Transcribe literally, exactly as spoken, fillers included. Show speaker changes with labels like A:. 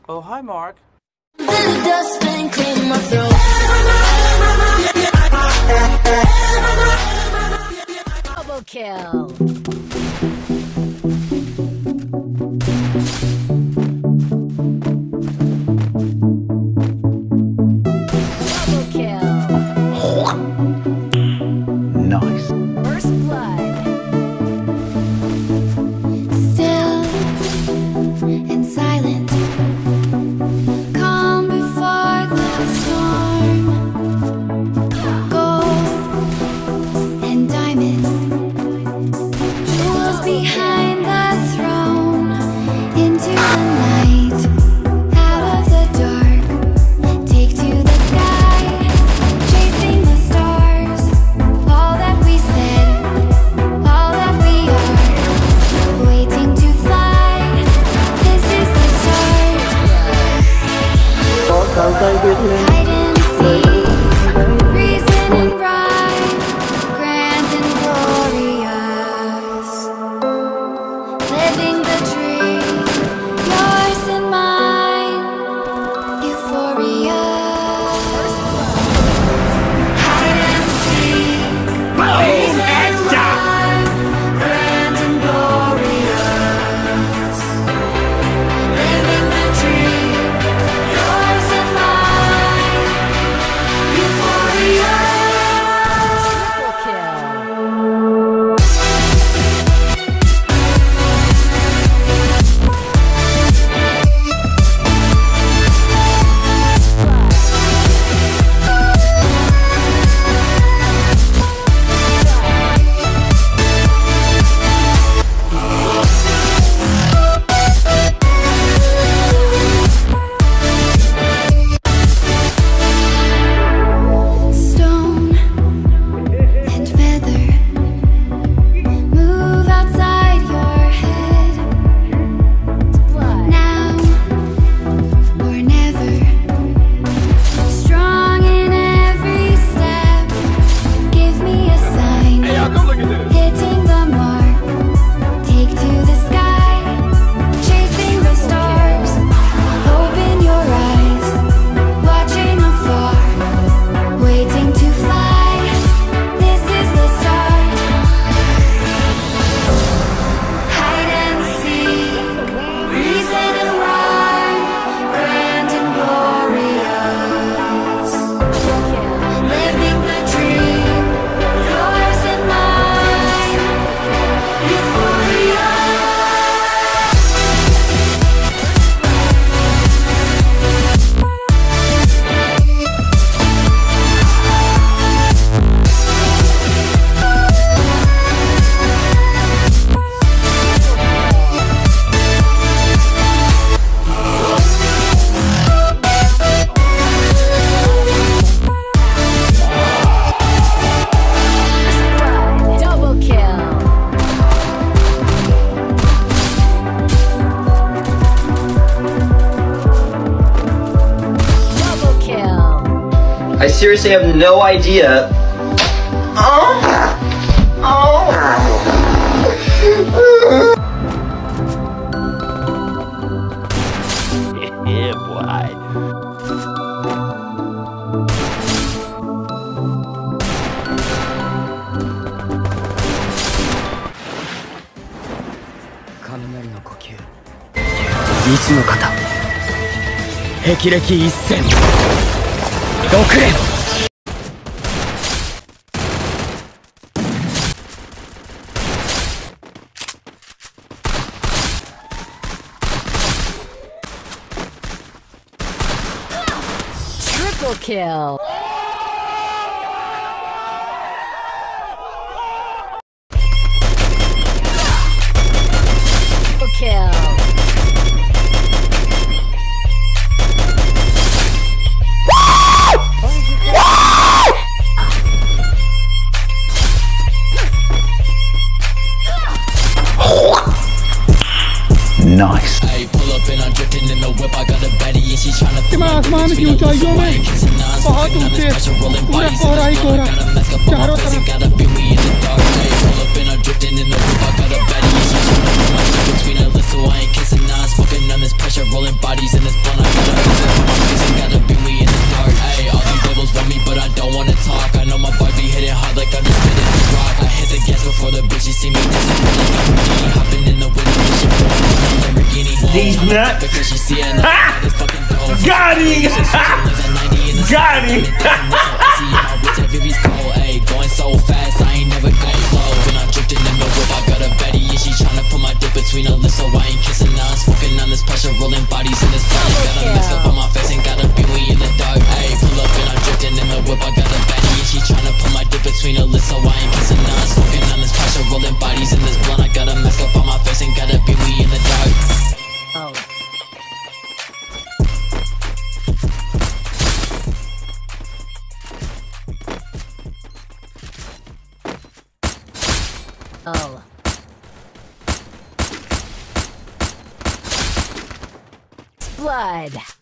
A: Oh, hi, Mark.
B: Dust and clean my throat. Double kill. Double kill.
A: Nice.
B: First blood. Still and silent. Calm before the storm. Gold and diamond. Jewels behind the throne. Into the night. Out of the dark. Take to the sky. Chasing the stars. All that we said. All that we are. Waiting to fly. This is the start. Hide and seek. Reason and rhyme. Grand and glorious. Living the dream. Yours and mine. Euphoria. Hide and seek. Reason and rhyme. Grand and glorious. Living the dream. Yours and mine. Euphoria. Triple kill. Stone and feather. Move outside your head. Now or never. Strong in every step. Give me a sign. Hitting the mark. Take to the sky. Chasing the stars. Open your eyes. Watching afar. Waiting to fly. This is the start. Hide and seek. Reason and rhyme. Grand and glorious. Living the dream. Yours and mine. Euphoria. Double kill. Double kill.
C: I seriously have no idea. Oh. Oh.
A: Yeah, boy. Kanamari no呼吸。一の型。霹靂一閃。六連。
B: Triple kill. Triple kill.
A: Nice.
D: Hey, pull up and I'm drifting in the whip. I got a baddie and she's tryna
E: कि मैं आसमान की ऊंचाइयों में बहुत ऊंचे पूरा कोहरा ही कोहरा चारों तरफ
D: between us, so I ain't kissing none. Smoking on this pressure, rolling bodies in this blunt. bitch, you see me dancing with like a Houdini, hopping in the window, and she pulling on a Lamborghini.
E: These nuts.
D: Because she see a nigga this fucking dope.
E: Got him! Got him!
D: Going so fast, I ain't never going slow. When I'm drifting in the whip, I got a Betty, and she tryna put my dick between her lips, so I ain't kissing her. I'm smoking on this pressure, rolling bodies in this body. Got a mix up on my face and got a Bewie in the dark. Ayy, pull up and I'm drifting in the whip, I got a Betty, and she tryna put my dick between her lips, so I ain't kissing her. I'm smoking on this pressure, rolling bodies in this blunt. I got a mix up on my face and got a Bewie in the dark.
F: Oh. Oh. Blood.